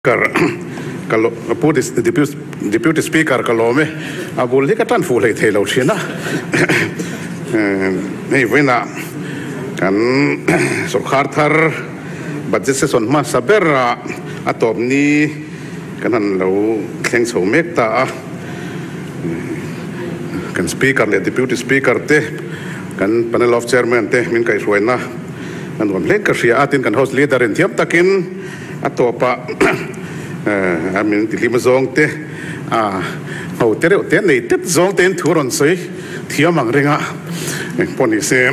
kalau deputy speaker kalau me boleh katan full hai thelo china nei vena kan sarkar thar budget session ma sabera atop ni kanan lo thleng chho mek ta kan speaker le deputy speaker te kan panel of chairman te min kai ruina kan rom lek ka ria atin kan house leader in thiam takin atopa amin tilima zong te ho tere te nei tet zong ten thuron sei thiam ang renga poni se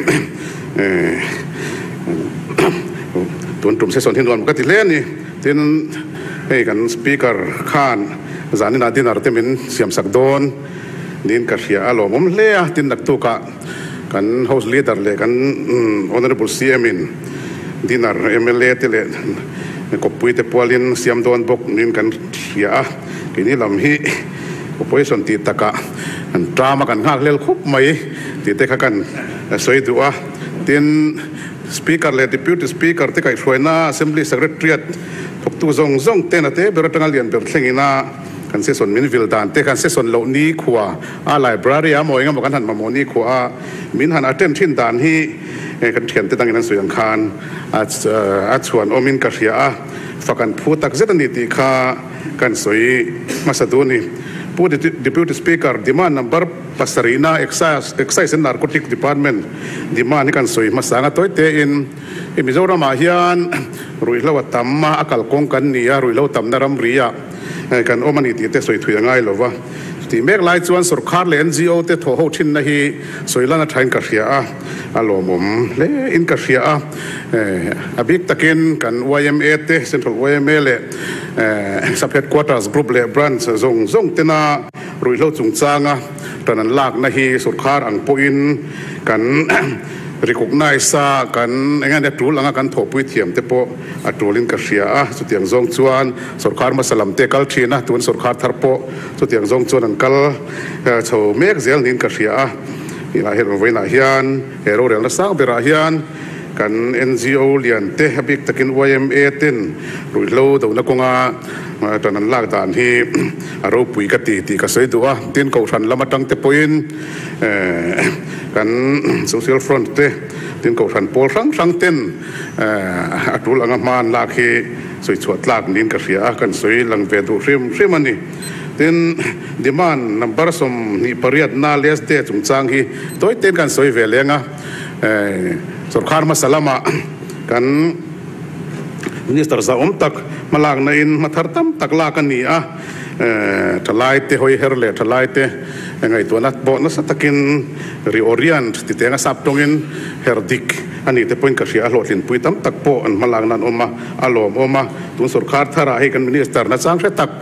tun tum se son hin ron ka ti le ni tin hei kan speaker khan zanin adin arte min siam sak don din ka ria alo mom le tin nak tu ka kan house leader le kan honorable cm in dinar mla te le ko puite polin siam don bok nin kan ria kini lam hi opposition ti taka an drama kan ngak lel khup mai ti te kha kan soi duwa tin speaker le deputy speaker te kai hroina assembly secretariat thok tu zong zong te na te beratanga lian ber thlengina kan se son min vil dan te kan se son lo ni khuwa a library a moinga mo kan han mamoni khuwa min han attend thin dan hi kan thian te tangin an suyang khan a chuan omin ka ria fakan phutak zetani ti kha kan soi masaduni pu deputy speaker demand number pasarina excise and narcotic department demand kan soi masanga toite in Mizoram hian ruilo tamma akal kong kan nia ruilo tamnaram ria kan omani ti te soi thuyangai lova ti mek lai chuan sarkar le NGO te tho ho thin na hi soilana thain ka ria alomom le in ka ria abik takin kan YMA te central YMA le sub headquarters group le branch zong tena ruilo chungchanga tanan lak na hi sarkar ang poin kan recognize kan engan de tul anga kan thopui thiam te po atulin ka ria chutiang zong chuan sarkar masalam te kal thina tun sarkar tharpo chutiang zong chuan an kal chho mek zel nin ka ria ila her veina hian hero rel na sang bera hian kan NGO lian te habik takin YMA ten ruilo do na konga tanan lak dan hi aro pui ka ti ka sei duwa tin ko than lamatang te poin kan social front te tin ko than pol sang ten atul anga man lak hi soi chuat lak nin ka ria kan soi lang ve du rim ani tin demand number som ni pariat na les de chungchang hi toy ten kan soi ve lenga sarkar masalama kan minister za tak malang na in mathartam takla kan ni thalai te hoi herle thalai te ngai to na bo na satakin reorient ti te nga saptongin herdik ani te point ka ria hlotlin puitam tak po an malang nan oma alom oma tun sarkar thara he kan minister na chang se tak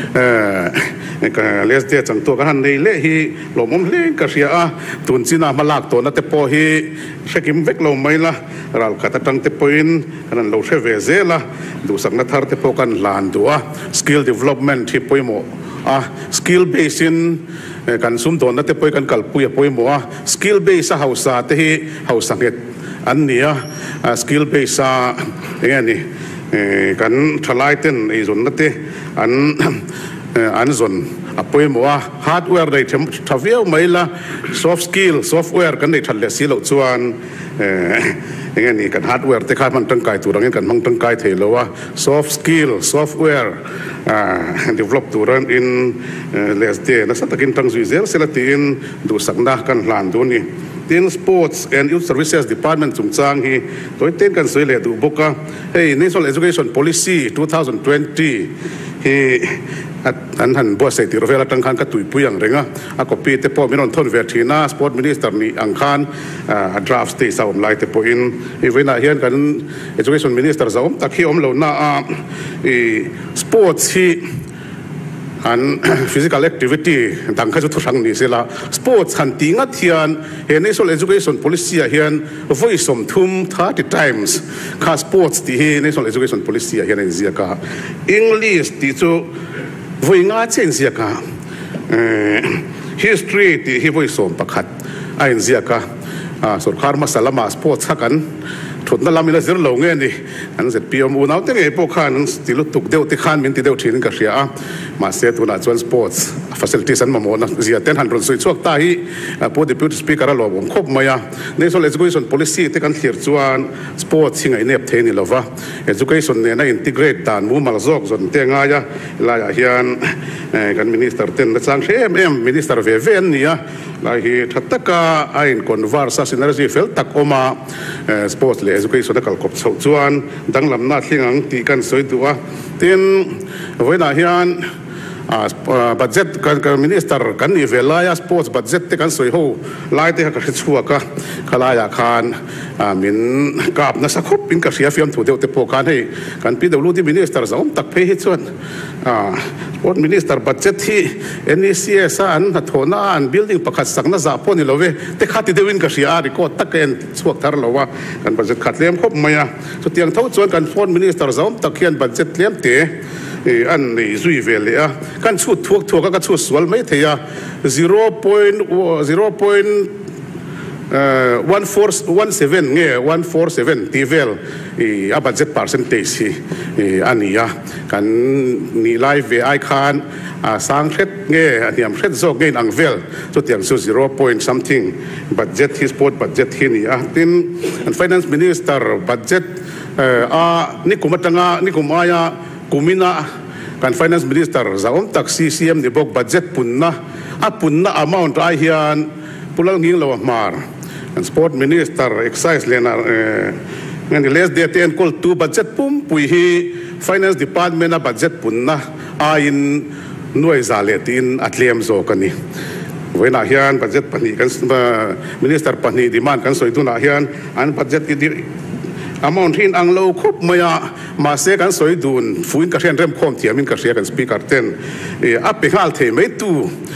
ka les de chang to kan nei le hi lomom le ka ria tun china malak to na te po hi sekim vek lo mai la ral khata tang te point kan lo se ve zela du sak na thar te po kan lan duwa skill development hi poimo skill base in kan sum don na te poi kan kalpui poimo skill base hausa te hi hausa nget an nia skill base engani kan thalai ten ei zon na te an zon apoi mo hardware dei thaveu maila soft skill software kan dei thalle silo chuan engani kan hardware te kha man tangkai turang kan mang tangkai thelowa soft skill software develop turan in less day na satakin tang zuizel selatin du sakna kan hlan du ni tin sports and youth services department chungchang hi toy ten kan soile du boka hey national education policy 2020 hi an han bo se ti rovela tang khan ka tui puyang renga a copy te po minon thon verthina sport minister ni ang khan a draft te saum lai te po in evena hian kan education minister zaum tak hi om lo na sports hi an physical activity tang kha chu thang ni sela sports han tinga thian he national education policy hian voice som thum 30 times kha sports ti he national education policy hian en zia ka english ti chu voinga chen zia ka history ti hi voice som pakhat a en zia ka sarkar masalama sports hakan ถุนนั่นเรามีละเสียหลงเงี้ยนี่อันเสร็จปีอมูน้าตั้งไงพวกข้านั้นติลุตุกเดียวติข้านมินติเดียวทีนึงก็เสียมาเสียทุนอาจวนสปอร์ตฟัสซิลิตี้สันมาโมนะเสียเต้นหันรุ่นสุดช่วงตาฮีพูดดิพิวต์สปีกเกอร์เราผมครบมาอย่างในส่วน education policy ที่กันเขียนจวนสปอร์ตสิ่งไอเนบเทนี่เราว่า educationเนี่ยน่า integrate ตานมูมาลซอกส่วนเตียงง่ายลายเฮียนกันมินิสเตอร์เต้นและสังเชมมินิสเตอร์เวเวนเนี่ยลายทัตตะกาไอ้คนวาร์ซัสอินเนอร์ซีเฟลตักออกมาสปอร์ตเลย education ได้กลบส่วนจวนดังลำนาที่งังตีกันสวยตัวเต้นไว้หน้าเฮียนบัตเจ็ตกันมินิสเตอร์กันนี่เวลาสปอร์ตบัตเจ็ตที่กันสวยหูไล่ที่เขาชัวร์ก็ขลายาคารมินกับนักสักคบมินกับเสียฟิล์มถูกเดียวแต่พวกกันให้กันพี่เดลูที่มินิสเตอร์สองตักเพย์ส่วนสปอร์ตมินิสเตอร์บัตเจ็ตที่ NECS อันหัดโหน้าอันบิลดิ้งประคัดสักนักจ่าพอนี่เราเว้แต่ขัดที่เดวินกับเสียอาริโกตักเอ็นสวกทาร์เราว่ากันบัตเจ็ตขัดเลี้ยมครบไหมสุดที่ยังเท่าส่วนกันสปอร์ตมินิสเตอร์สองตักเขียนบัตเจ็ตเลี้ยมเตะอันนี้ซุยเวลเลยกันชุดทั่วก็ชุดสวลไม่เทีย0.1417เงี้ย147ตีเวลบัตเจ็ตpercentageอันนี้กันนี่ไลฟ์ไอคอนสังเกตเงี้ยอันนี้เช็ดโซเงี้ยอังเวลสุดอย่างสุด0 something บัตเจ็ตที่สปอร์ตบัตเจ็ตที่นี่ทีน finance minister บัตเจ็ตนี่กุมตังนี่กุมอายากุมินะการ finance minister จะตัก CCM นี่บอกบัตเจ็ตปุ่นนะamount ไอเฮียนปุ่นละงิ้งเรามาร์การ sport minister excise เลยนะงั้น less date and call to budget ปุ่มปุยฮี finance department นะบัตเจ็ตปุ่นนะอินหน่วยซาเลตินอัตเลียมโซกันนี่เวลาเฮียนบัตเจ็ตปนีกัน minister ปนีดีมานกันสวยตุนเฮียนอันบัตเจ็ตที่amount ที่อังโลครบมาเสกันสวยดูนฟื้นกระเทียนเริ่มคมเทียมินกระเทียนสปีกเกอร์เต้นอัพไปฮัลเทไม่ตู้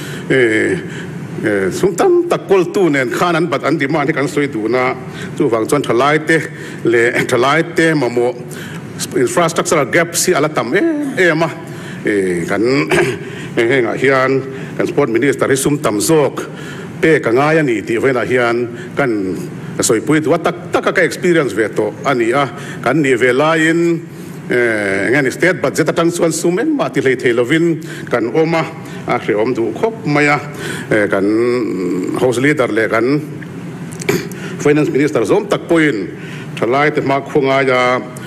สุนทรตะกอลตู้เนี่ยข้านั้นบัดอันดีมาที่กันสวยดูนะจู่ฝั่งจวนทลายเตะเละทลายเตะมาโม infrastructure gap สิอะไรต่ำมากันเฮียนกัน sport minister ที่ซุ่มต่ำโซกเป้กันง่ายนี่ที่เวลาเฮียนกันสวยพูดว่าตักก็ experience เวทอันนี้กันนี่เวลาอินงั้น state budget ตั้งส่วนสูงเองมาที่เลยเทลวินกันออกมาเขียนดูครบไหมกัน house leader เลยกัน finance minister สมตักพูนทลายแต่มาคงอายา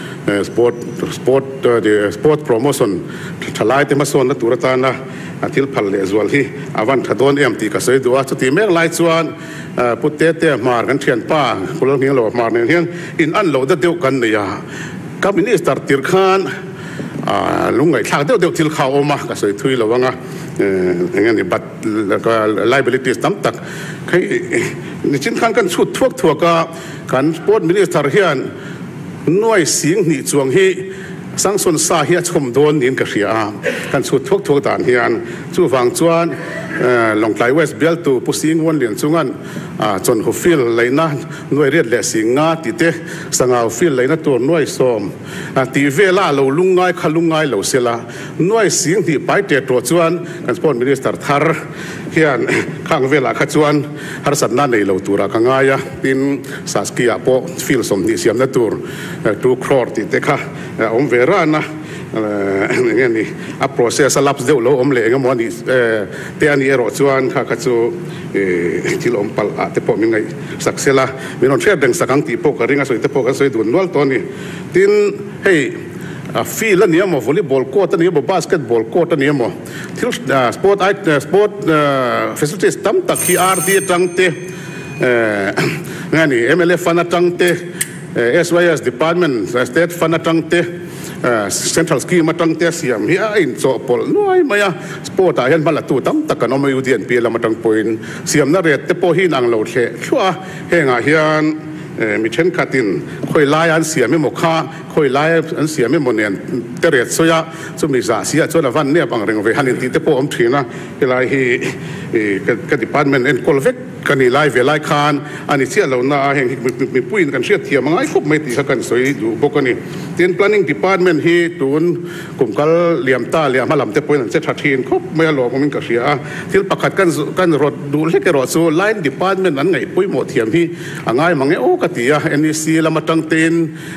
sport promotion ทลายแต่มาส่วนนัตุรตานะที่พัลเลสวลที่อาวันทัดโดนตีก็สวยดูว่าสุดที่แม่ไล่ส่วนพุทธเตะมากันเทียนป้าคนละเงี้ยเรามาเนี่ยอินอันเราเดียวกันเนี่ยกับมินิสเตอร์ติร์ขานลุงไงทางเดียวทิลข้าวออกมาก็สวยทุยเราว่าไงงั้นนี่บัตรแล้วก็ liabilities ตั้มตักใครนี่ชิ้นข้างกันชุดทั่วก็การสปอร์ตมินิสเตอร์เฮียนหน่วยเสียงหนีจวงฮีสังสนสาเฮียชมโดนนินกระเสียกันสุดทั่วต่างเฮียนจู่ฟังจวนลงไกลเวสเบลตูผู้สิงวันเหรียญจุงันจนหัวฟิลเลยนะหน่วยเรียดแหล่สิงาติเตสังเอาฟิลเลยนะตัวหน่วยส้มตีเวลาเราลุงง่ายขลุงง่ายเราเสียละหน่วยเสียงที่ไปเตะตัวจวนกันสปอนมินิสเตอร์ทาร์เฮียนข้างเวลาขจวนฮาร์สันนั่นในเราตัวรักง่ายปินสาสกีอาโปฟิลสมนิเสียมนะตัวครอร์ติเตค่ะเวลานะอย่างนี้อัพโปรเซสลับเดียวเราเลยงั้นมันนี่เตียนี่รอจวนข้าขจูที่เราพัลอาเตปมินไงสักเสละมินอนเชื่อดึงสักครั้งที่พวกกระดิ่งสวยเตปกันสวยดูนวลตัวนี้ทินเฮ้ยฟีลนี้มั้งวอลเลย์บอลโค้ตนี้มั้งบาสเกตบอลโค้ตนี้มั้งที่สปอร์ตเฟสิลิตี้ตั้มตักฮีอาร์ดีจังเตงั้นนี่ MLF ฟันจังเตSYS Department State ฟันจังเตCentral Scheme มาตั้งแต่เสียมเฮียอินโซปอลน้อยมาสปอร์ตเห็นมาละตัวตั้มตะกันเอามาอยู่เดียนเปียละมาตั้งปอยน์เสียมน่าเรียดแต่พอหินังเราเช่ชัวเฮงเฮียนมีเช่นขัดินคอยไล่อันเสียไม่หมกข้าคอยไล่อันเสียไม่หมดเนี่ยแต่เรียดโซยะสมิสาเสียจนวันเนี่ยบางเรื่องไปหันตีแต่พออมทีนะเวลาก็ department เอ็นคอลเวกกันนี่ไล่เวลาคานอันนี้เสียเราหน้าแห่งมีปุ้ยกันเสียเทียมง่ายฟุบไม่ตีกันสวยดูพวกนี้เตียน planning department ที่ตูนกลุ่มกันเหลี่ยมตาเหลี่ยมมาลำเตปุ้ยนั่นเสียทัดทีนครบไม่หลอกมันก็เสียที่ประคัดกันรถดูเล็กรถสู้ line department นั้นไงปุ้ยหมดเทียมที่ง่ายมังเงี้ยโอ้กติยา NEC ละมาตั้งเต็น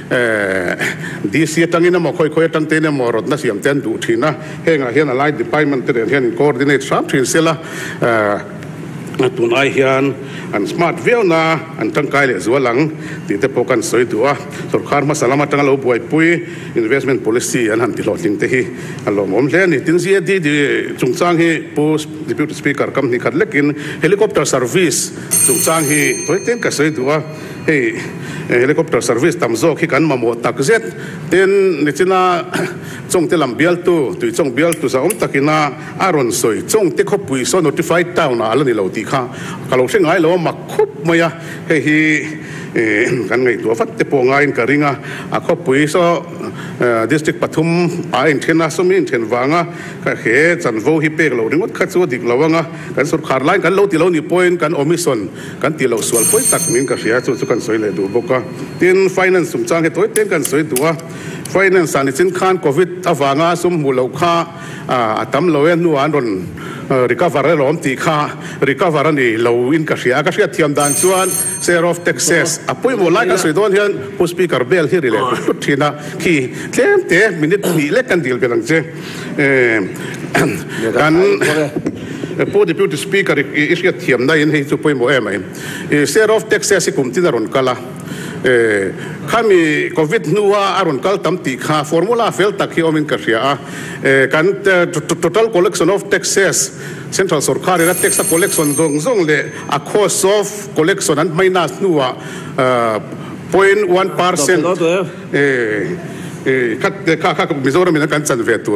DC ตั้งอินน่ะมาค่อยตั้งเต็นเนี่ยมารถน่ะเสียมเต็นดูทีนะเฮงเฮียน line department เต็นเฮียน coordinate สามทีเสียละตุนไอเฮียนอันสมาร์ทเวลนะอันตั้งกายเลยส่วนหลังที่จะพบกันสวยตัวสุขารมาสลามาตั้งเราป่วยปุย investment policy อันหันที่หลอดจริงที่อันหลอมผมเล่นนี่ถึงเสียที่จงสร้างให้ post deputy speaker คำนี้ขัดเล็กิน helicopter service จงสร้างให้ตัวเต็มก็สวยตัวให้ helicopter service ตามโซ่ขี้กันมาหมดตักเสร็จเต็นนี่จีน่าจงเตลำเบียลตัวจงเบียลตัวสาวตักินาอารอนสวยจงเตคบปุยโซ notify เต้าหน้าแล้วนี่เราตีข้าก็เราเช่นไงเรามาคุบมาเฮ้ยกันไงตัวฟัดเตปงไงกันริงอ่ะคบปุยโซdistrict ปทุมไปอินเทนสมินเทนวังอ่ะก็เฮ้จันโวฮิเปกเราดึงวัดขัดสวดิกเราวังอ่ะกันสุดขาดไล่กันเราตีเรานี่พอยน์กันโอมิสันกันตีเราสวนพอยตักมินก็เสียสุดกันสวยเลยดูบอกว่าทีน finance สมจ้างให้ตัวเต็มกันสวยตัว finance อันนี้สินค้าโควิดอวังอ่ะสมมูลค่าตั้มเราเองนัวอันนั้นrecover เราอมตีค่า recover นี่เราอินก็เสียเทียมดันส่วน share of taxes อ่ะพอยมูลค่าสวยตัวนี้ผู้ speaker เบลที่เลยทุกทีนะที่เต็มมินิมีเล็กกันดีเป็นหลังเจ้กันผู้ deputy speaker อีกเทียมได้ยินให้สุภาพโมเอไหม share of taxesที่กลุ่มที่นรุนกาลาข้ามีโควิดนัวอารมณ์กัลตั้มตีข้าฟอร์มูลาเฟลตักที่อมินกัสยากัน total collection of taxes central สุรคารีรัฐ tax collection ตรงเลย a cost of collection นั้นไม่น่านัว0.1% ค่ามิโซรามินักการจันเวตูร์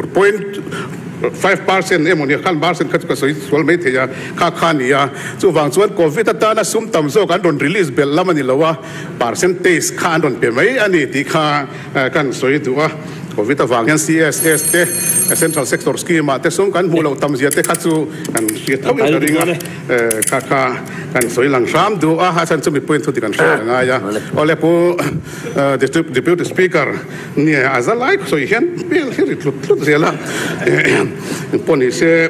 5% มันเนี่ยขั้น%ก็จะสวยสวยไม่เทียค่านี่อ่ะส่วนส่วนโควิดตาน่ะซุ่มต่ำโซ่กันโดน release เบลล่ามันนี่แล้วว่า percentage ค่าโดนเปลี่ยนไหมอันนี้ที่ค่ากันสวยตัวโควิดฟังยัน CSS เต Central Sector Scheme แต่ส่งกันมูลต่ำเสียเตคัตสูกันเสียทั้งหมดเลยค่ากันสวยหลังซ้ำดูฉันจะมี point ที่กันสวยง่ายอ่ะโอเลปูdeputy speaker เนี่ยอาจจะไล่สวยเห็นเปลี่ยนที่ลุดเสียละปนนี่เสีย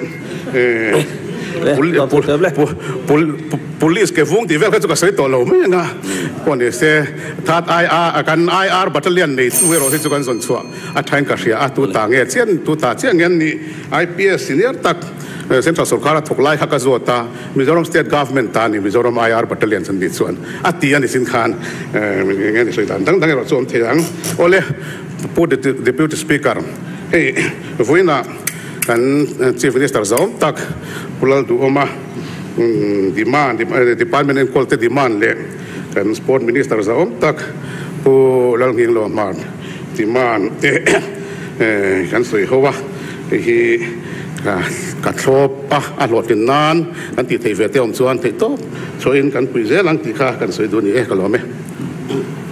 police เก็บวงที่เวลเขาจะกระใสตัวเราไม่ยังไงคนนี้เสียทัด IR กัน IR บัตรเลียนนี่เวลาที่จะกันส่วนชัวอัฐานกระเสียตัวต่างเงี้ยเช่นตัวต่างเช่นเงี้ยนี่ IPS เนี่ยตักเซ็นทรัลสุรคาร์ถูกไล่ข้าก็ตัวตามิโซรัม state government ตานี่มิโซรัม IR บัตรเลียนสันติส่วนอัฐีอันนี้สินค้าเงี้ยนี่สุดท้ายตั้งเราส่วนเทียงโอเล่พูด deputy speaker เฮ้ยวันน่ะกัน chief minister จะอมตักพลังดูออกมาdemand department and quality demand เลยกัน sport minister จะอมตักผู้เรื่องนี้เรามา demand กันสวยเขาว่าที่กัดชอบอร่อยเป็นนานกันติดเทเวเตอมส่วนที่โตช่วยกันปุยเจลังติค่ากันสวยดูนี่ก็รู้ไหม